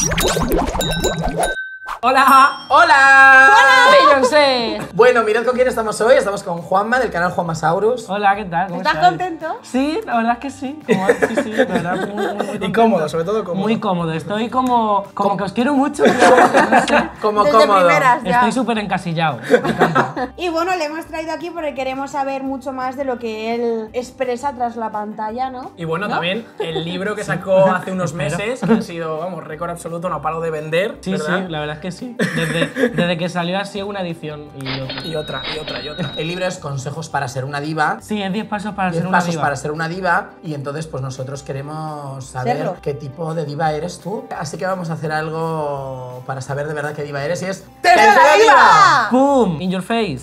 ¡Hola! ¡Hola! ¡Beyoncé! Bueno, mirad con quién estamos hoy. Estamos con Juanma, del canal Juanmasaurus. Hola, ¿qué tal? ¿Cómo ¿Estás contento? Sí, la verdad es que sí. Sí, la verdad, muy contento. Y cómodo, sobre todo cómodo. Muy cómodo. Estoy como que os quiero mucho. Pero no sé. Como Desde cómodo. primeras ya. Estoy súper encasillado. Me encanta. Y bueno, le hemos traído aquí porque queremos saber mucho más de lo que él expresa tras la pantalla, ¿no? Y bueno, ¿no? también el libro que sacó hace unos meses, que ha sido, vamos, récord absoluto, no paro de vender, Sí, ¿verdad? sí, la verdad es que sí. Desde que salió así una edición y otra. Y otra. El libro es Consejos para ser una diva. Sí, es 10 pasos para 10 ser una pasos diva. para ser una diva. Y entonces, pues nosotros queremos saber Serlo. qué tipo de diva eres tú. Así que vamos a hacer algo para saber de verdad qué diva eres. Y es ¡Tercera Diva! ¡Pum! In your face.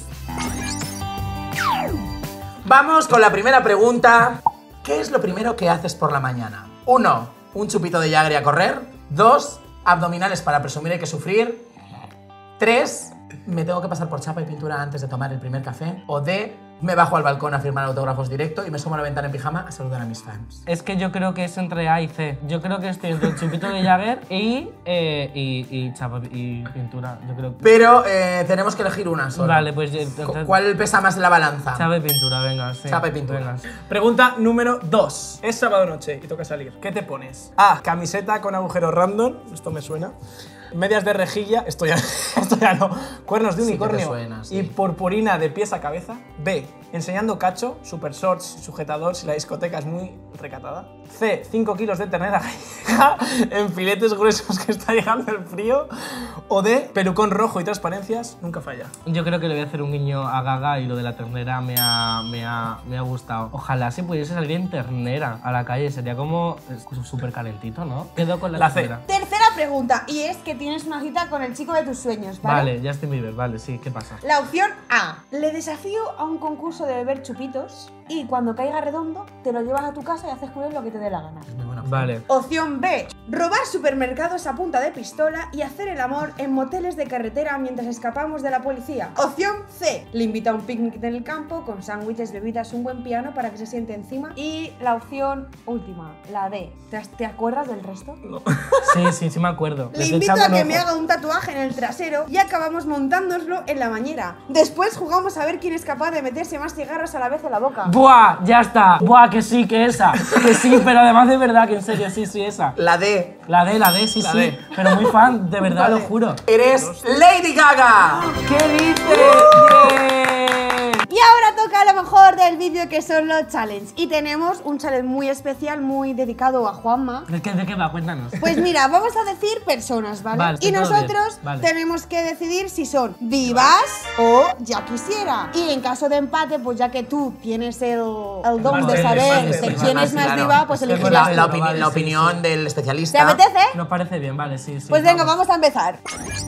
Vamos con la primera pregunta. ¿Qué es lo primero que haces por la mañana? 1. Un chupito de Jagger a correr. 2. Abdominales para presumir hay que sufrir. 3. Me tengo que pasar por chapa y pintura antes de tomar el primer café. O D. Me bajo al balcón a firmar autógrafos directo y me sumo a la ventana en pijama a saludar a mis fans. Es que yo creo que es entre A y C. Yo creo que estoy entre el chupito de Jagger y chapa y pintura. Yo creo que... Pero tenemos que elegir una sola. Vale, pues entonces... ¿Cuál pesa más en la balanza? Chapa y pintura, venga, sí. Chapa y pintura. Venga. Pregunta número 2. Es sábado noche y toca salir. ¿Qué te pones? A. Camiseta con agujero random. Esto me suena. Medias de rejilla. Esto ya no. Cuernos de Sí que te unicornio. suena, sí. Y purpurina de pies a cabeza. B. Enseñando cacho, super shorts, sujetador si la discoteca es muy recatada. C. 5 kilos de ternera gallega en filetes gruesos que está llegando el frío. O D. Pelucón rojo y transparencias. Nunca falla. Yo creo que le voy a hacer un guiño a Gaga y lo de la ternera me ha gustado. Ojalá se pudiese salir en ternera a la calle, sería como súper calentito, ¿no? Quedo con La C. ternera. Tercera pregunta, y es que tienes una cita con el chico de tus sueños, ¿vale? Vale, Justin Bieber, vale, sí, ¿qué pasa? La opción A. Le desafío a un concurso de beber chupitos y cuando caiga redondo te lo llevas a tu casa y haces con él lo que te dé la gana. Es muy buena opción. Vale. Opción B. Robar supermercados a punta de pistola y hacer el amor en moteles de carretera mientras escapamos de la policía. Opción C. Le invita a un picnic en el campo con sándwiches, bebidas, un buen piano para que se siente encima. Y la opción última, la D. ¿Te acuerdas del resto? Sí me acuerdo. Le Les invito echaba a un que ojo. me haga un tatuaje en el trasero y acabamos montándonoslo en la bañera. Después jugamos a ver quién es capaz de meterse más cigarros a la vez en la boca. ¡Buah! Ya está. ¡Buah! Que sí, que esa. Que sí, pero además de verdad, que en serio, sí, esa. La D. La D, sí, La sí. D. Pero muy fan, de verdad, Vale. lo juro. Eres Lady Gaga. ¿Qué dices? Bien. Y ahora toca lo mejor del vídeo, que son los challenges. Y tenemos un challenge muy especial, muy dedicado a Juanma. ¿De qué va? Cuéntanos. Pues mira, vamos a decir personas, ¿vale? Vale, y está todo nosotros bien, vale. tenemos que decidir si son divas o ya quisiera. Y en caso de empate, pues ya que tú tienes el don de máster, saber el máster, de quién es más claro. diva, pues Es que elegirás La, tú. la Vale, opini- la sí, opinión sí. del ¿Te especialista. apetece? Nos parece bien, vale, sí. Pues venga, vamos a empezar.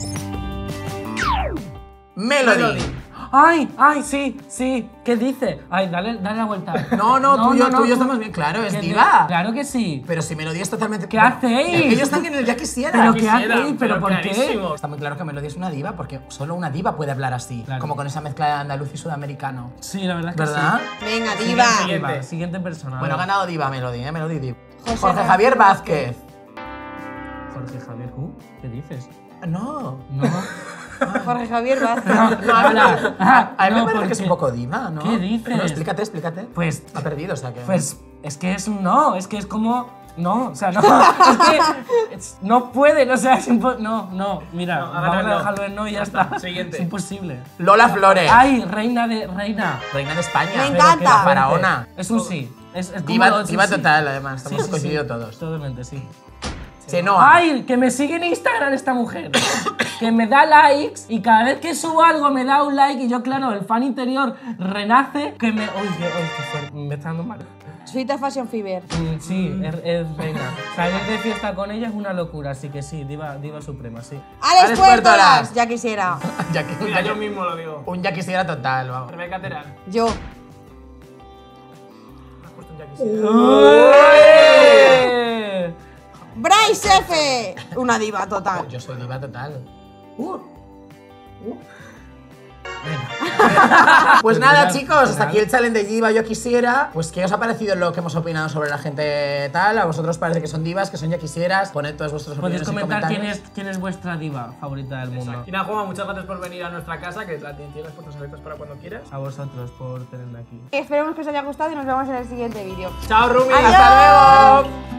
Melody. ¡Ay! Sí. ¿Qué dice? Ay, dale la vuelta. No, tú y yo estamos bien, claro, es ¿Qué diva. Claro que sí. Pero si Melody es totalmente... ¿Qué hacéis? Es que ellos están en el ya quisiera. ¿Pero qué quisiera, hacéis? ¿Pero por qué? clarísimo. Está muy claro que Melody es una diva porque solo una diva puede hablar así. Claro. Como con esa mezcla de andaluz y sudamericano. Sí, la verdad es que ¿Verdad? Venga, sí. diva. Siguiente. Siguiente persona. Bueno, ha a ver. ganado diva Melody, Melody diva. José Jorge Javier Vázquez. Jorge Javier, ¿qué dices? No. No. Jorge Javier Vázquez. Habla. A mí me No, parece que es porque- un poco diva, ¿no? ¿Qué dices? Pero explícate. Pues, Ha perdido, o sea que... pues, es que es un no, es que es como... No, o sea, no, es que no pueden, o sea, es imposible. No, mira, No, vamos a no. dejarlo en no y ya está. Siguiente. Es imposible. Lola Flores. Ay, reina de... Reina. Reina de España. Me Pero encanta. que la faraona. Es un sí. Es como Diva, es un diva sí. total, además. Sí, Hemos sí, coincidido sí. todos. Totalmente, sí. Chenoa. ¡Ay! Que me sigue en Instagram esta mujer. Que me da likes y cada vez que subo algo me da un like y yo, claro, el fan interior renace. Que me. ¡Uy, qué fuerte! Me está dando mal. Sweet Fashion Fever. Sí, es reina. Salir de fiesta con ella es una locura, así que sí, diva suprema, sí. Alex Puertolas, ya quisiera. Ya que- Mira, yo mismo lo digo. un ya quisiera total, vamos. Rebeca Terán. Yo. Has puesto un ya quisiera. ¡Eh! Bryce F. Una diva total. Yo soy diva total. Venga. Pues nada, chicos, hasta aquí el challenge de Diva Yo Quisiera. Pues, ¿qué os ha parecido lo que hemos opinado sobre la gente tal? ¿A vosotros parece que son divas, que son ya quisieras? Poned todas vuestras Podéis opiniones en comentar comentarios. quién es vuestra diva favorita del mundo. Y nada, Juanma, muchas gracias por venir a nuestra casa, que tienes las puertas abiertas para cuando quieras. A vosotros por tenerme aquí. Esperemos que os haya gustado y nos vemos en el siguiente vídeo. ¡Chao, Rumi! Adiós. ¡Hasta luego!